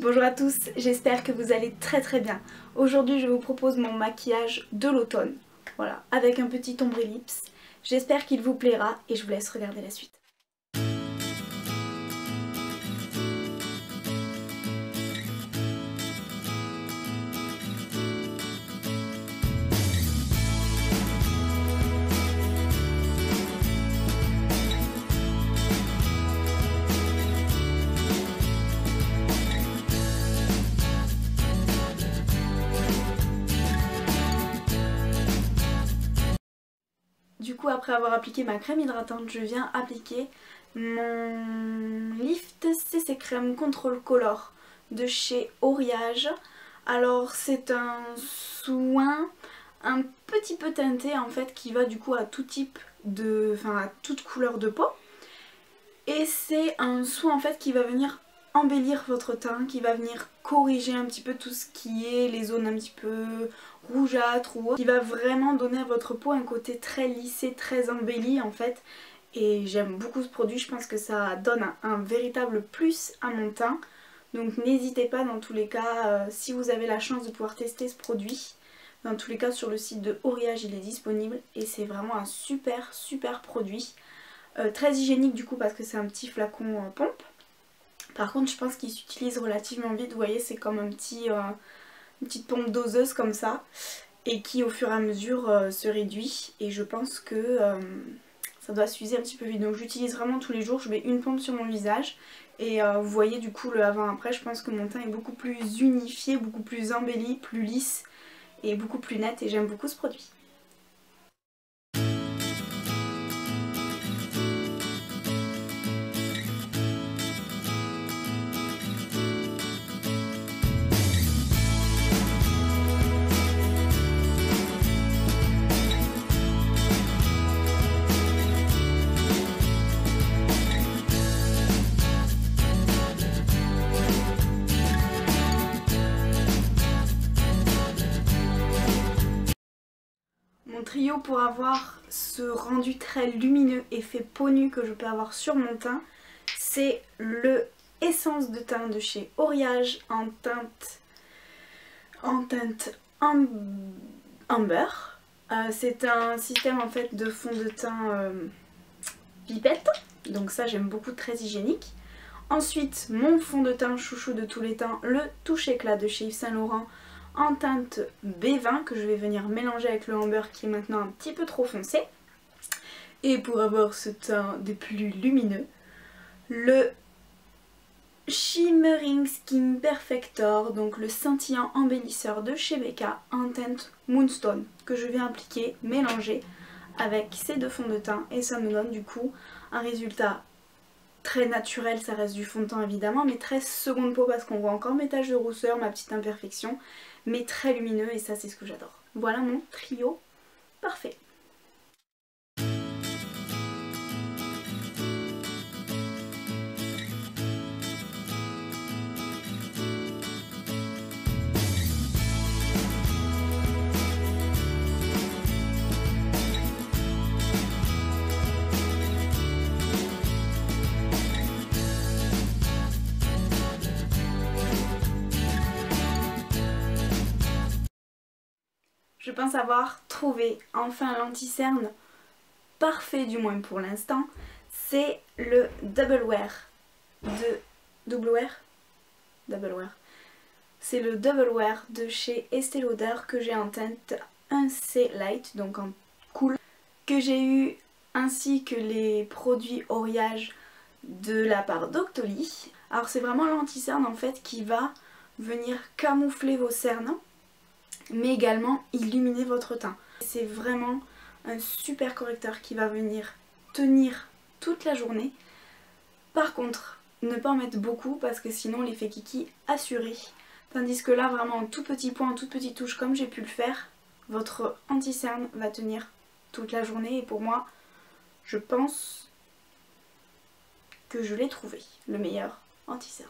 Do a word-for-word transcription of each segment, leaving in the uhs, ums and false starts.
Bonjour à tous, j'espère que vous allez très très bien. Aujourd'hui je vous propose mon maquillage de l'automne, voilà, avec un petit ombre ellipse. J'espère qu'il vous plaira et je vous laisse regarder la suite. Du coup, après avoir appliqué ma crème hydratante, je viens appliquer mon Lift C C Crème Control Color de chez Oriage. Alors c'est un soin un petit peu teinté en fait qui va du coup à tout type de... enfin à toute couleur de peau. Et c'est un soin en fait qui va venir embellir votre teint, qui va venir corriger un petit peu tout ce qui est les zones un petit peu rougeâtres ou autres, qui va vraiment donner à votre peau un côté très lissé, très embelli en fait. Et j'aime beaucoup ce produit, je pense que ça donne un, un véritable plus à mon teint. Donc n'hésitez pas dans tous les cas, euh, si vous avez la chance de pouvoir tester ce produit. Dans tous les cas sur le site de Oriage il est disponible et c'est vraiment un super super produit. Euh, très hygiénique du coup parce que c'est un petit flacon euh, pompe. Par contre je pense qu'il s'utilise relativement vite, vous voyez c'est comme un petit, euh, une petite pompe doseuse comme ça et qui au fur et à mesure euh, se réduit et je pense que euh, ça doit s'user un petit peu vite. Donc j'utilise vraiment tous les jours, je mets une pompe sur mon visage et euh, vous voyez du coup le avant-après, je pense que mon teint est beaucoup plus unifié, beaucoup plus embelli, plus lisse et beaucoup plus net et j'aime beaucoup ce produit. Mon trio pour avoir ce rendu très lumineux effet peau nue que je peux avoir sur mon teint, c'est le essence de teint de chez Oriage en teinte en teinte amber. Euh, c'est un système en fait de fond de teint euh, pipette, donc ça j'aime beaucoup, très hygiénique. Ensuite mon fond de teint chouchou de tous les temps, le Touche Éclat de chez Yves Saint Laurent en teinte B vingt que je vais venir mélanger avec le amber qui est maintenant un petit peu trop foncé. Et pour avoir ce teint des plus lumineux, le Shimmering Skin Perfector, donc le scintillant embellisseur de chez Becca en teinte Moonstone que je viens appliquer, mélanger avec ces deux fonds de teint et ça me donne du coup un résultat très naturel, ça reste du fond de teint évidemment, mais très seconde peau parce qu'on voit encore mes taches de rousseur, ma petite imperfection, mais très lumineux et ça c'est ce que j'adore. Voilà mon trio parfait. Je pense avoir trouvé enfin l'anti-cerne parfait, du moins pour l'instant. C'est le Double Wear de... Double Wear Double Wear. C'est le Double Wear de chez Estée Lauder que j'ai en teinte un C Light, donc en cool. Que j'ai eu ainsi que les produits Oriage de la part d'Octoly. Alors c'est vraiment l'anti-cerne en fait qui va venir camoufler vos cernes, mais également illuminer votre teint. C'est vraiment un super correcteur qui va venir tenir toute la journée. Par contre, ne pas en mettre beaucoup parce que sinon l'effet kiki assuré. Tandis que là, vraiment en tout petit point, en toute petite touche comme j'ai pu le faire, votre anti-cerne va tenir toute la journée et pour moi, je pense que je l'ai trouvé, le meilleur anti-cerne.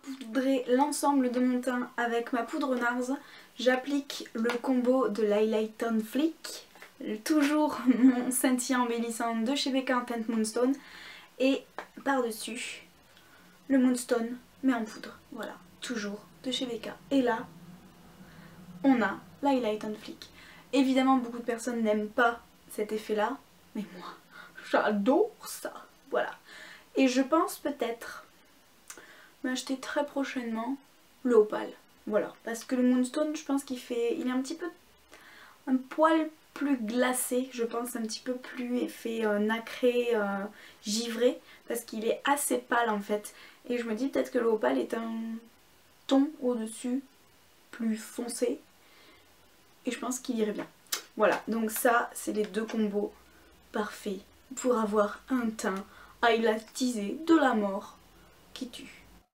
poudrer l'ensemble de mon teint avec ma poudre NARS, j'applique le combo de l'Highlight on Fleek, toujours mon scintillant embellissant de chez Becca Teint Moonstone, et par-dessus le Moonstone mais en poudre, voilà, toujours de chez Becca. Et là, on a l'Highlight on Fleek. Évidemment, beaucoup de personnes n'aiment pas cet effet-là, mais moi, j'adore ça, voilà. Et je pense peut-être m'acheter très prochainement le Opal, voilà, parce que le Moonstone, je pense qu'il fait, il est un petit peu, un poil plus glacé, je pense un petit peu plus effet euh, nacré, euh, givré, parce qu'il est assez pâle en fait. Et je me dis peut-être que le Opal est un ton au-dessus, plus foncé, et je pense qu'il irait bien. Voilà, donc ça, c'est les deux combos parfaits pour avoir un teint highlightisé de la mort qui tue.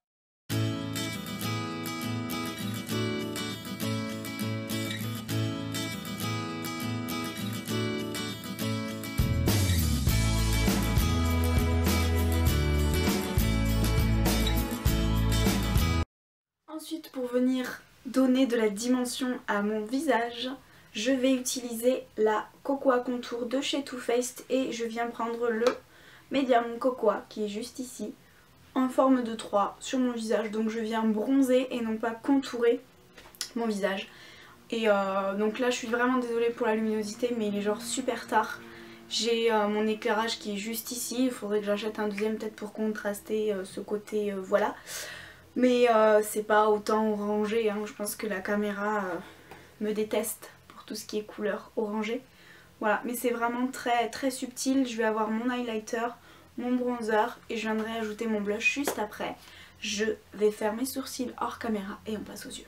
Ensuite, pour venir donner de la dimension à mon visage, je vais utiliser la Cocoa Contour de chez Too Faced et je viens prendre le Medium Cocoa qui est juste ici en forme de trois sur mon visage. Donc je viens bronzer et non pas contourer mon visage. Et euh, donc là je suis vraiment désolée pour la luminosité, mais il est genre super tard. J'ai euh, mon éclairage qui est juste ici, il faudrait que j'achète un deuxième peut-être pour contraster euh, ce côté, euh, voilà. Mais euh, c'est pas autant orangé, hein. Je pense que la caméra euh, me déteste pour tout ce qui est couleur orangée. Voilà, mais c'est vraiment très très subtil. Je vais avoir mon highlighter, mon bronzer et je viendrai ajouter mon blush juste après. Je vais faire mes sourcils hors caméra et on passe aux yeux.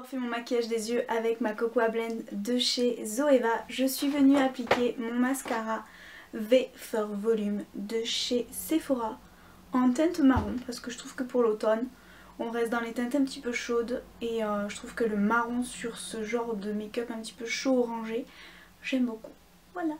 Avoir fait mon maquillage des yeux avec ma Cocoa Blend de chez Zoeva, je suis venue appliquer mon mascara V for Volume de chez Sephora en teinte marron parce que je trouve que pour l'automne on reste dans les teintes un petit peu chaudes et euh, je trouve que le marron sur ce genre de make-up un petit peu chaud orangé, j'aime beaucoup. Voilà.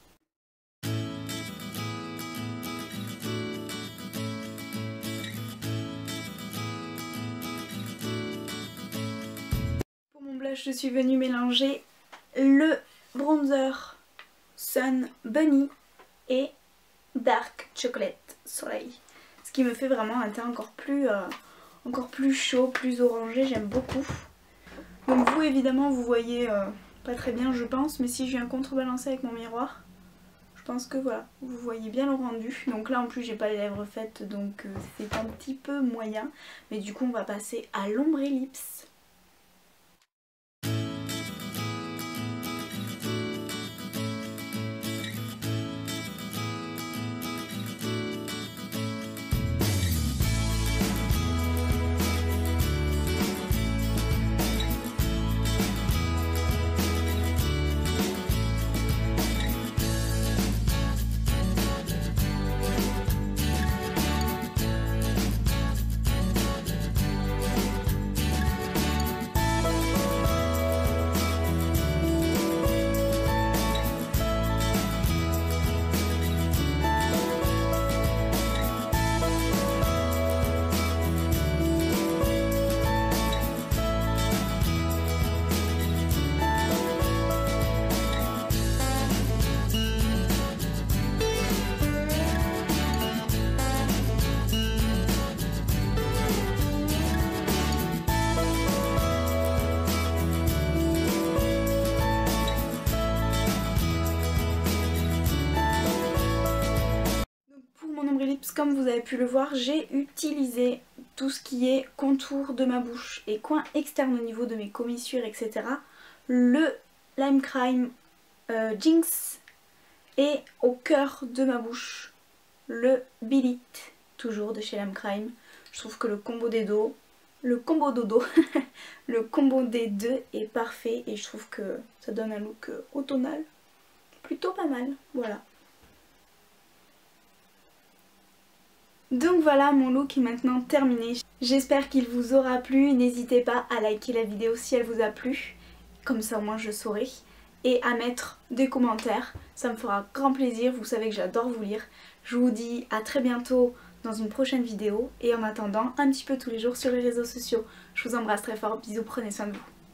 Pour mon blush, je suis venue mélanger le bronzer Sun Bunny et Dark Chocolate Soleil. Ce qui me fait vraiment un teint encore plus, euh, encore plus chaud, plus orangé, j'aime beaucoup. Donc vous évidemment vous voyez euh, pas très bien je pense, mais si je viens contrebalancer avec mon miroir, je pense que voilà, vous voyez bien le rendu. Donc là en plus j'ai pas les lèvres faites donc euh, c'est un petit peu moyen. Mais du coup on va passer à l'ombre ellipse. Comme vous avez pu le voir, j'ai utilisé tout ce qui est contour de ma bouche et coin externe au niveau de mes commissures, et cetera. Le Lime Crime euh, Jinx et au cœur de ma bouche, le Beat It, toujours de chez Lime Crime. Je trouve que le combo des deux, le combo dodo, le combo des deux est parfait et je trouve que ça donne un look automnal plutôt pas mal, voilà. Donc voilà, mon look est maintenant terminé. J'espère qu'il vous aura plu. N'hésitez pas à liker la vidéo si elle vous a plu. Comme ça au moins je saurai. Et à mettre des commentaires. Ça me fera grand plaisir. Vous savez que j'adore vous lire. Je vous dis à très bientôt dans une prochaine vidéo. Et en attendant, un petit peu tous les jours sur les réseaux sociaux. Je vous embrasse très fort. Bisous, prenez soin de vous.